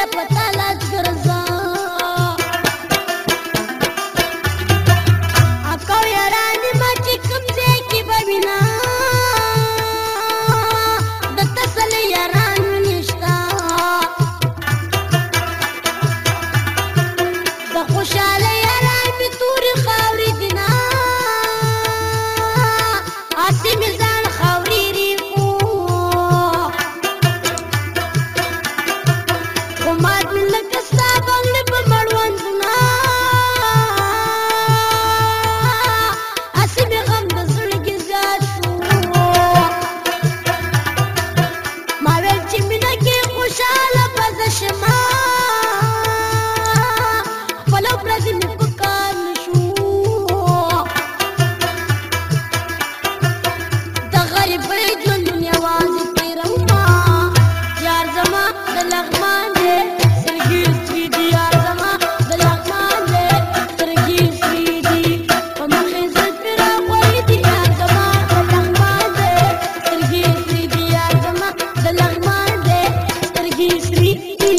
پتا لاس ګرځا اکو یارانې ما چې کوم ځای کې به وینا د تسلي یارانو نشته د خوشحاله یاران مې تورې خاورې دي نه هسې مې ځان خاورې ریخو خو مات مې لکه ستا بنګړې په مړوندونه هسې مې غم د زړه کې زیات شو ما ویل چې مینه کې خوشحاله به زه شمه خپله ورځې مې په کار نه شو د غریبۍ ژوندون یوازې تېرومه یار زما د لغمان دی سترګې سرې دي یار زما د لغمان دی سترګې سرې دي په مخې زلفې راغورې دي یار زما د لغمان دی سترګې سرې دي یار زما د لغمان دی سترګې سرې دي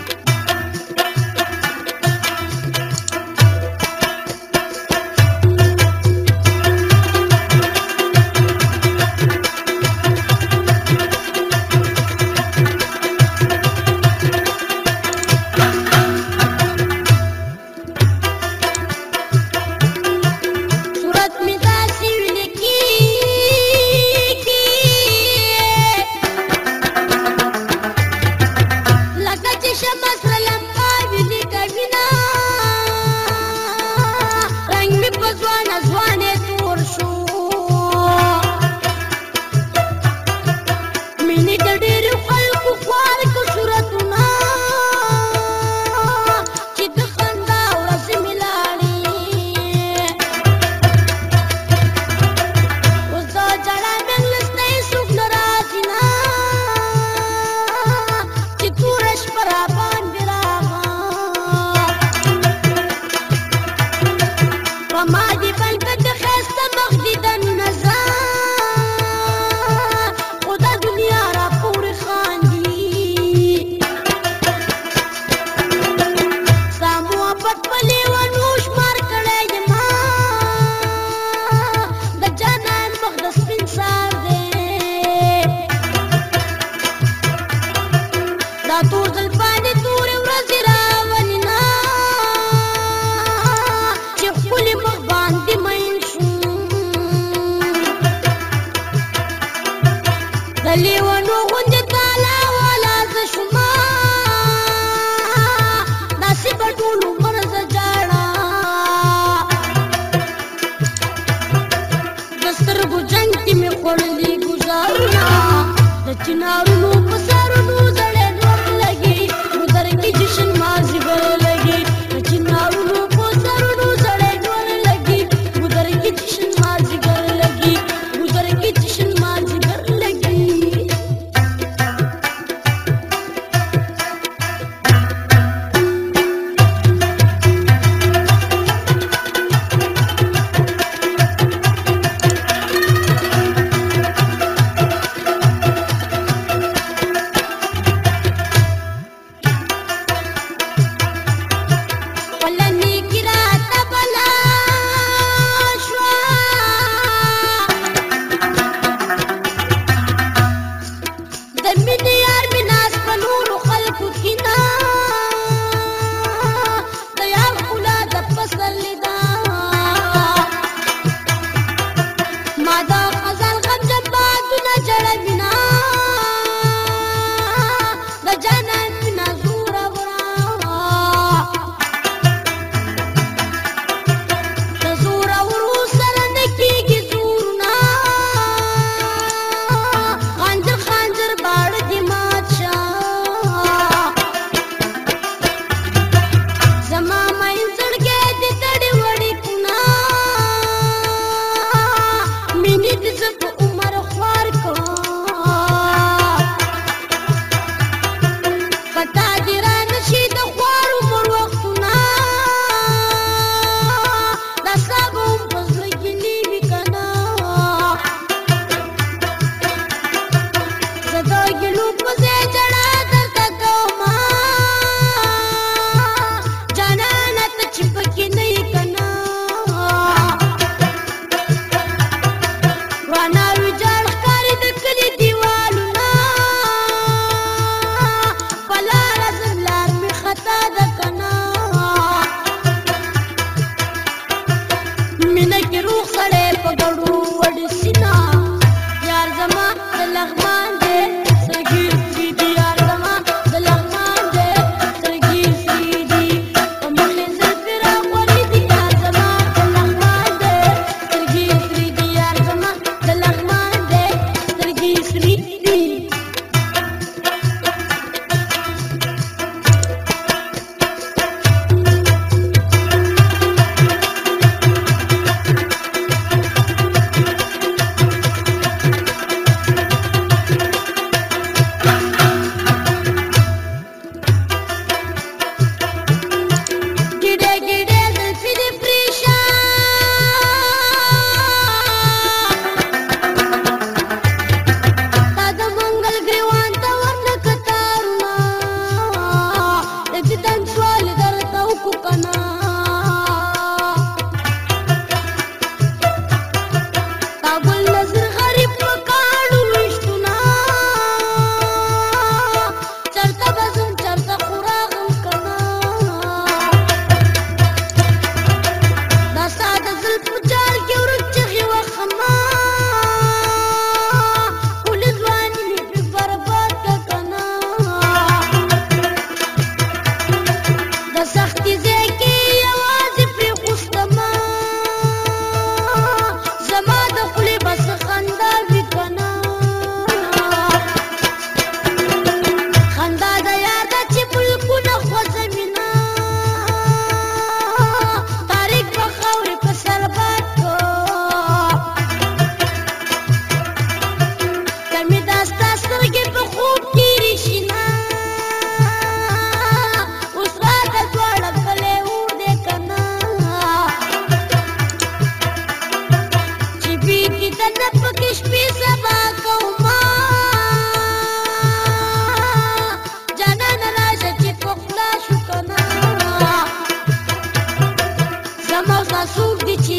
صورت مې داسې ویلې کېږي لکه چې شمع سره لمبه ویلې کوینه رنګ مې په ځوانه ځوانې تور شو مینې د ډېرو خلکو خوار کړو صورتونه چې د خندا ورځې مې لاړې اوس د ژړا مېنځ ته یې څوک نه راځي نه چې توره شپه راباندې راغله په ما دې بل کړه د ښایسته مخ دیدنونه زه خو دا دنیا راپورې خاندي ستا محبت په لیونو شمار کړی یمه د جانان مخ د سپین سار دی دا تور زلفانې تورې ورځې راولي نه چې ښکلي مخ باندې مین شوم د لیونو غوندې تالا والا زه شومه داسې به ټول عمر زه جاړه د سترګو جنګ کې مې خوړلي ګوزارونه د چنارونو په سرونو زړې نور لګي ګودر کې جشن مازدیګر لګي د چنارونو په سرونو زړې نور لګي ګودر کې جشن مازدیګر لګي ګودر کې جشن مازدیګر لګي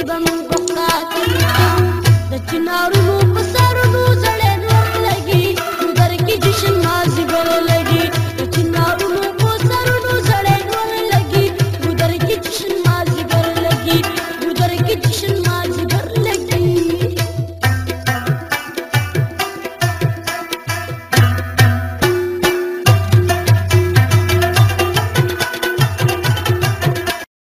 بم پختا د چنارونو په سرونو زړې نور لګي ګودر کې جشن مازیګر لګي د چنارونو په سرونو زړې نور لګي ګودر کې جشن مازیګر لګي ګودر کې جشن مازیګر